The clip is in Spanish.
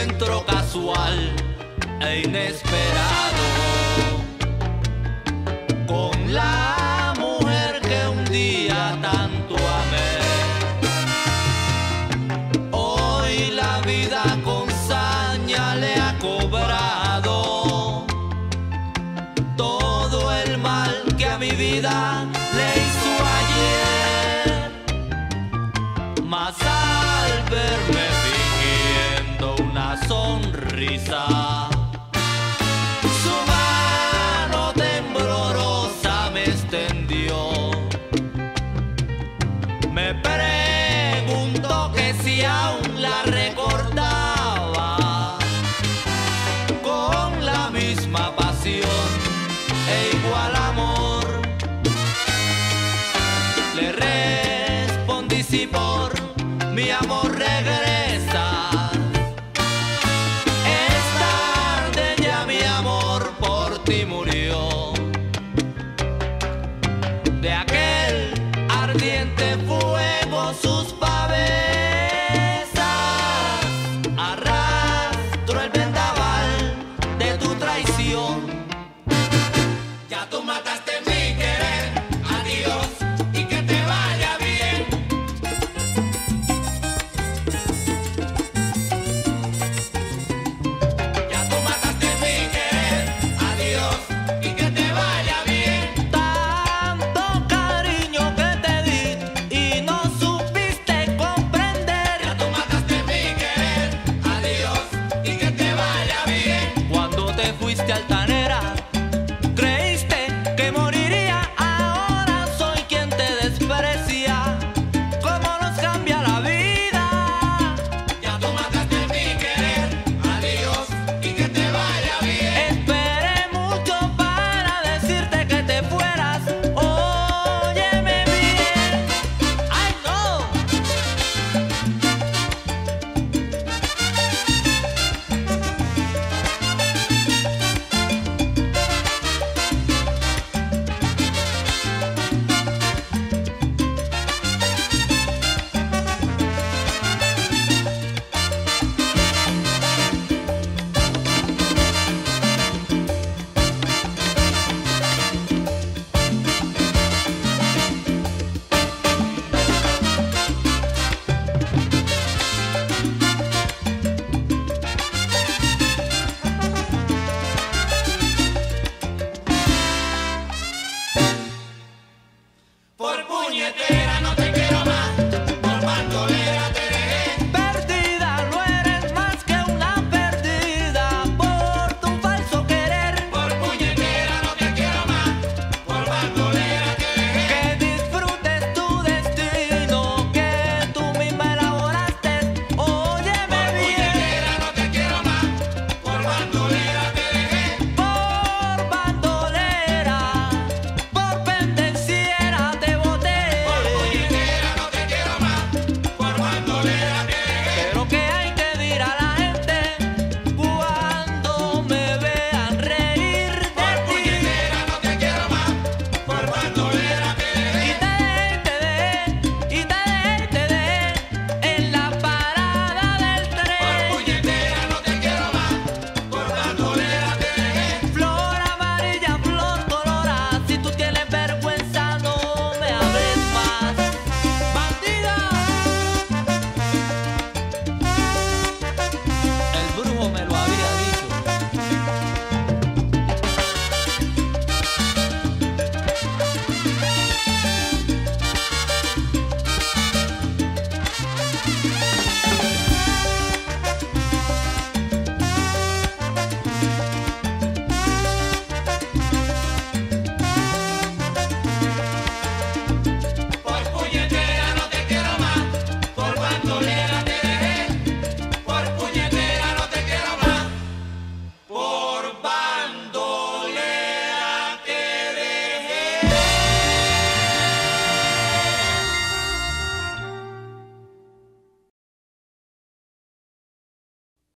encuentro casual e inesperado con la mujer que un día tanto amé. Hoy la vida con saña le ha cobrado todo el mal que a mi vida le hizo ayer, mas al verme fingiendo una sonrisa, su mano temblorosa me extendió. Me preguntó que si aún la recordaba con la misma pasión e igual amor. Le respondí sí, por mi amor